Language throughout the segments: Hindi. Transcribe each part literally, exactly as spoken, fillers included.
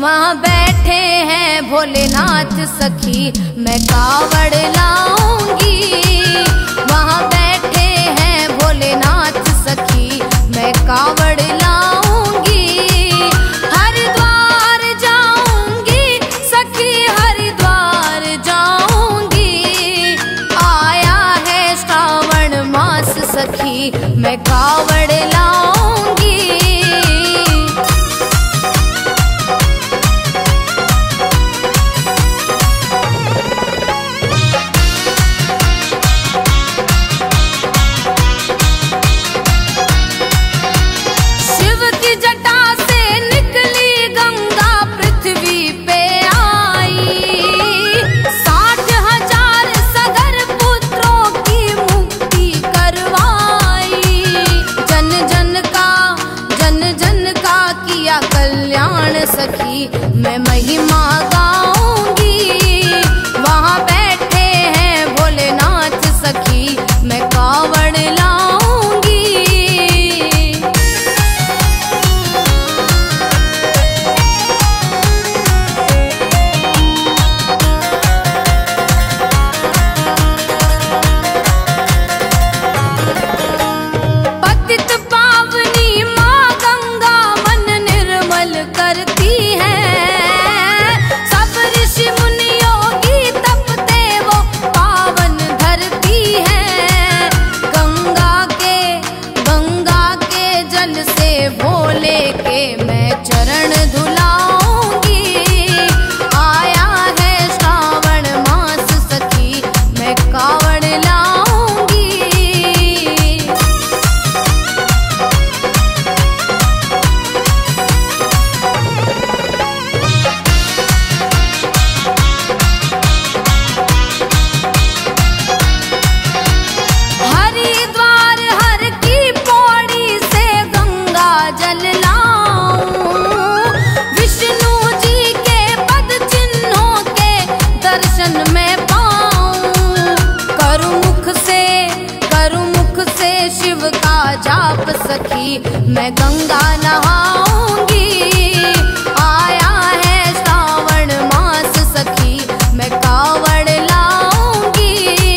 वहाँ बैठे हैं भोलेनाथ सखी, मैं कावड़ लाऊंगी। वहाँ बैठे हैं भोलेनाथ सखी, मैं कावड़ लाऊंगी। हरिद्वार जाऊंगी सखी, हरिद्वार जाऊंगी। आया है श्रावण मास सखी, मैं कावड़ लाऊंगी। सखी मैं महिमा गाऊंगी। वहाँ बैठे हैं भोलेनाथ सखी, मैं कावड़ लाऊंगी। पतित पावनी माँ गंगा मन निर्मल करती है। सब ऋषि मुनि योगी तपते वो पावन धरती है। गंगा के गंगा के जल से भोले के मैं चरण धुलाऊंगी। आया है श्रावण मास सखी, मैं कावड़ लाऊंगी। हरिद्वार हर की पौड़ी से गंगा जल लाऊं। विष्णु जी के पद चिन्हों के दर्शन में पाऊं। करुमुख से करुमुख से शिव का जाप सखी, मैं गंगा नहाऊंगी। आया है श्रावण मास सखी, मैं कावड़ लाऊंगी।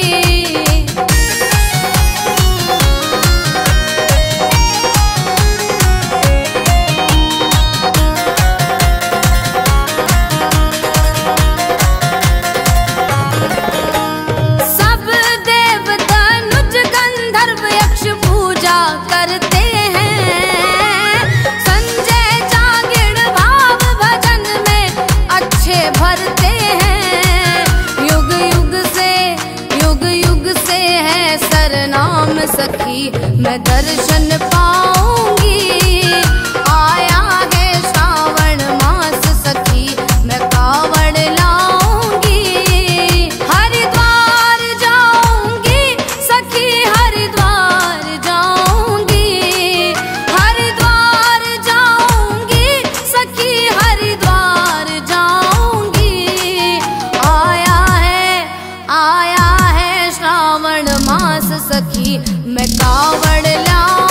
सब देव धनुज गंधर्व यक्ष पूजा करते हैं। संजय जागीड़ भाव भजन में अच्छे भरते हैं। युग युग से युग युग से है सरनाम सखी, मैं दर्शन पाऊंगी। आया है श्रावण मास सखी, मैं कावड़ लाऊंगी। हरिद्वार जाऊंगी सखी, हरिद्वार जाऊंगी। हरिद्वार जाऊंगी सखी, हरिद्वार जाऊंगी। आया है आया है श्रावण मास सखी, मैं कावड़ लाऊंगी।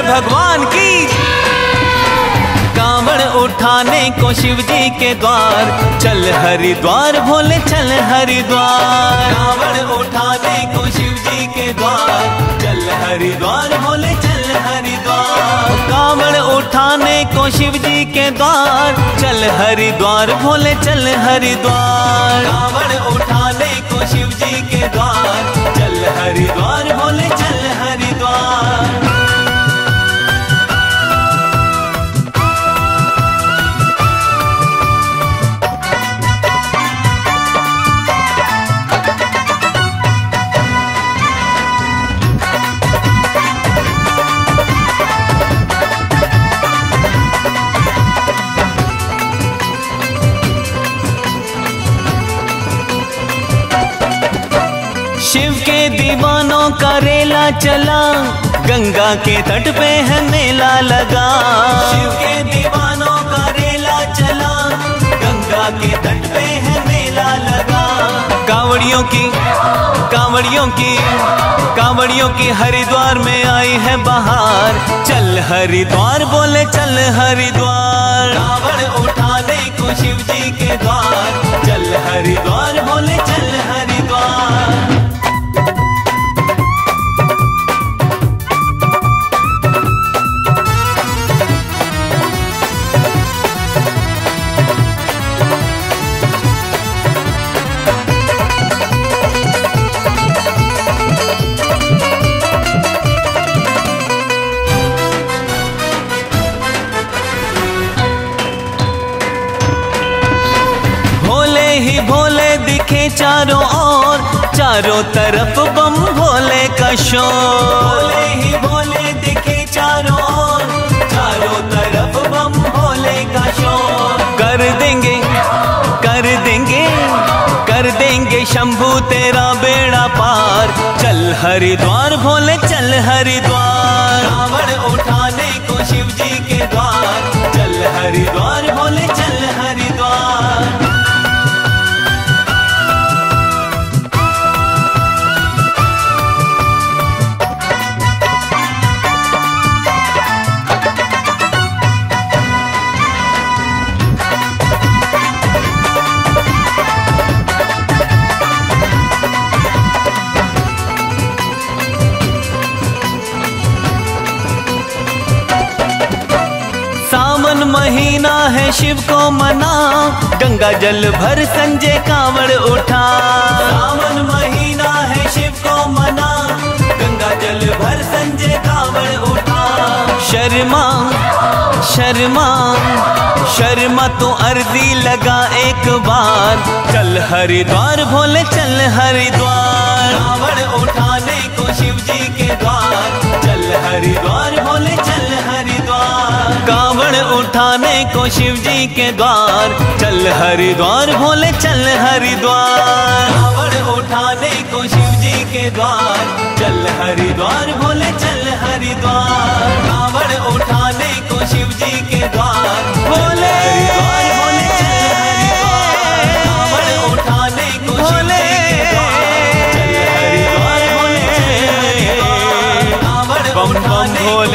भगवान की। कांवड़ उठाने को शिव जी के द्वार, चल हरिद्वार भोले चल हरिद्वार। कांवड़ उठाने को शिव जी के द्वार, चल हरिद्वार भोले चल हरिद्वार। कांवड़ उठाने को शिव जी के द्वार, चल हरिद्वार भोले चल हरिद्वार। कांवड़ उठाने को शिव जी के द्वार, चल हरिद्वार भोले चल हरिद्वार। शिव के दीवानों का रेला चला, गंगा के तट पे है मेला लगा। शिव के दीवानों का रेला चला, गंगा के तट पे है मेला लगा। कांवड़ियों की कांवड़ियों की कांवड़ियों की हरिद्वार में आई है बहार, चल हरिद्वार बोले चल हरिद्वार। कांवड़ उठाने को शिव जी के द्वार, चल हरिद्वार बोले चल हरिद्वार। ही भोले दिखे चारों ओर, चारों तरफ बम भोले का शोर। भोले ही भोले दिखे चारों ओर, चारों तरफ बम भोले का शोर। कर देंगे कर देंगे कर देंगे शंभू तेरा बेड़ा पार, चल हरिद्वार भोले चल हरिद्वार। कांवड़ उठाने को शिव जी के द्वार, चल हरिद्वार भोले चल हरिद्वार। सावन महीना है शिव को मना, गंगा जल भर संजय कांवड़ उठा। सावन महीना है शिव को मना, गंगा जल भर संजय कांवड़ उठा। शर्मा शर्मा शर्मा तो अर्जी लगा एक बार, चल हरिद्वार भोले चल हरिद्वार। कांवड़ उठाने को शिव जी के द्वार, चल हरिद्वार भोले चल हरिद्वार। कांवड़ उठाने को शिव जी के द्वार, चल हरिद्वार भोले चल हरिद्वार। कांवड़ उठाने को शिव जी के द्वार, चल हरिद्वार भोले चल हरिद्वार। कांवड़ उठाने को शिव जी के द्वार, भोले हरिद्वार भोले चल हरिद्वार। कांवड़ उठाने को शिव जी के द्वार, चल हरिद्वार भोले चल हरिद्वार। कांवड़ उठाने